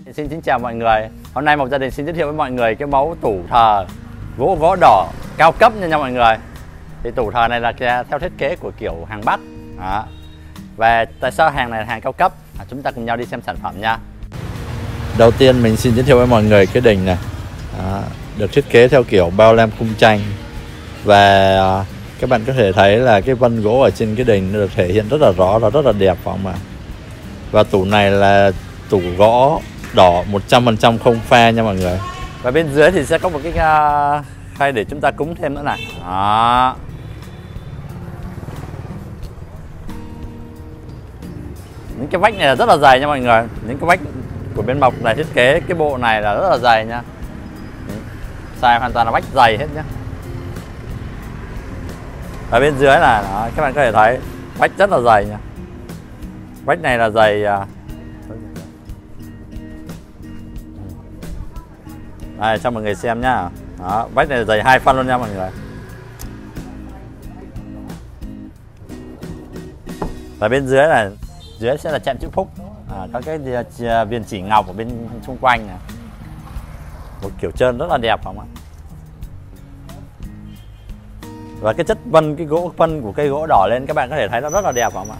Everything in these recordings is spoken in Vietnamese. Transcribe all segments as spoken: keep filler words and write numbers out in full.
Xin kính chào mọi người. Hôm nay Mộc Gia Đình xin giới thiệu với mọi người cái mẫu tủ thờ gỗ gỗ đỏ cao cấp nha, nha mọi người. Thì tủ thờ này là theo thiết kế của kiểu hàng Bắc. Đó. Và tại sao hàng này là hàng cao cấp? À, chúng ta cùng nhau đi xem sản phẩm nha. Đầu tiên mình xin giới thiệu với mọi người cái đình này. Đó. Được thiết kế theo kiểu bao lam khung tranh. Và các bạn có thể thấy là cái vân gỗ ở trên cái đình được thể hiện rất là rõ và rất là đẹp, phải không ạ? Và tủ này là tủ gỗ đỏ một trăm phần trăm không pha nha mọi người. Và bên dưới thì sẽ có một cái khay để chúng ta cúng thêm nữa này. Đó. Những cái vách này là rất là dày nha mọi người. Những cái vách của bên Mộc này thiết kế cái bộ này là rất là dày nha. Xài hoàn toàn là vách dày hết nhá. Ở bên dưới là đó, các bạn có thể thấy vách rất là dày nha. Vách này là dày. Đây cho mọi người xem nhá. Đó, vách này là dày hai phân luôn nha mọi người. Và bên dưới là dưới sẽ là chạm chữ phúc. À, có cái viên chỉ ngọc ở bên xung quanh này. Một kiểu trơn rất là đẹp, không ạ? Và cái chất vân, cái gỗ vân của cây gỗ đỏ lên các bạn có thể thấy nó rất là đẹp, không ạ?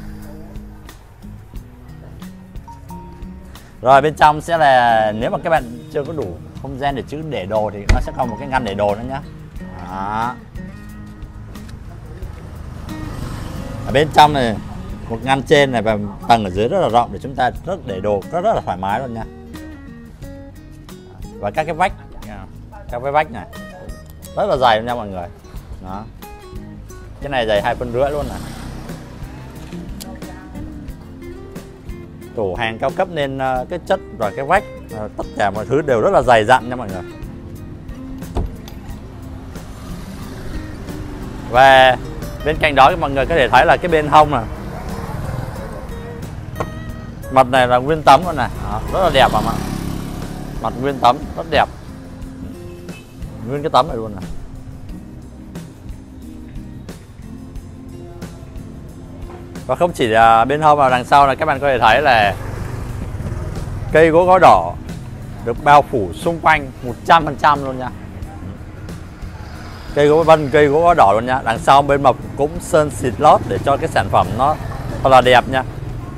Rồi bên trong sẽ là, nếu mà các bạn chưa có đủ không gian để chữ để đồ thì nó sẽ có một cái ngăn để đồ nữa nhá. Đó. Ở bên trong này một ngăn trên này và tầng ở dưới rất là rộng để chúng ta rất để đồ rất rất là thoải mái luôn nha. Và các cái vách, các cái vách này rất là dày luôn nha mọi người. Đó. Cái này dày hai phân rưỡi luôn này. Tủ hàng cao cấp nên cái chất và cái vách tất cả mọi thứ đều rất là dày dặn nha mọi người. Và bên cạnh đó mọi người có thể thấy là cái bên hông này, mặt này là nguyên tấm luôn này. Đó, rất là đẹp, ạ. Mặt nguyên tấm rất đẹp, nguyên cái tấm này luôn này. Và không chỉ là bên hông mà đằng sau này các bạn có thể thấy là cây gỗ gỗ đỏ được bao phủ xung quanh một trăm phần trăm luôn nha. Cây gỗ vân, cây gỗ đỏ luôn nha. Đằng sau bên Mộc cũng sơn xịt lót để cho cái sản phẩm nó thật là đẹp nha.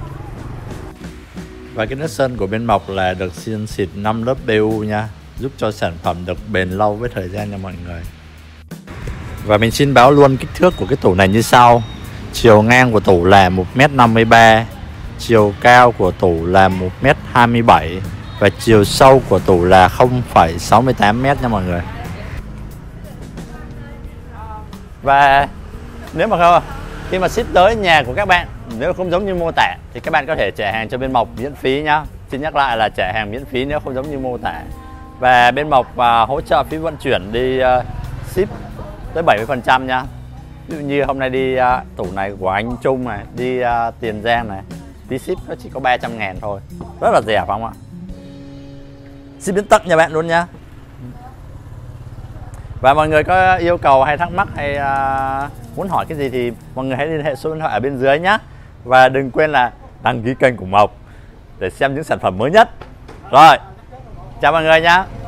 Và cái nước sơn của bên Mộc là được sơn xịt năm lớp pê u nha, giúp cho sản phẩm được bền lâu với thời gian nha mọi người. Và mình xin báo luôn kích thước của cái tủ này như sau. Chiều ngang của tủ là một mét năm mươi ba, chiều cao của tủ là một mét hai mươi bảy và chiều sâu của tủ là không phẩy sáu mươi tám mét nha mọi người. Và nếu mà không, khi mà ship tới nhà của các bạn, nếu không giống như mô tả thì các bạn có thể trả hàng cho bên Mộc miễn phí nhá. Xin nhắc lại là trả hàng miễn phí nếu không giống như mô tả. Và bên Mộc uh, hỗ trợ phí vận chuyển đi uh, ship tới bảy mươi phần trăm nha. Ví dụ như hôm nay đi uh, tủ này của anh Trung này, đi uh, Tiền Giang này, phí ship nó chỉ có ba trăm ngàn thôi. Rất là rẻ, phải không ạ? Ship đến tận nhà bạn luôn nha. Và mọi người có yêu cầu hay thắc mắc hay uh, muốn hỏi cái gì thì mọi người hãy liên hệ số điện thoại ở bên dưới nhé. Và đừng quên là đăng ký kênh của Mộc để xem những sản phẩm mới nhất. Rồi, chào mọi người nhé.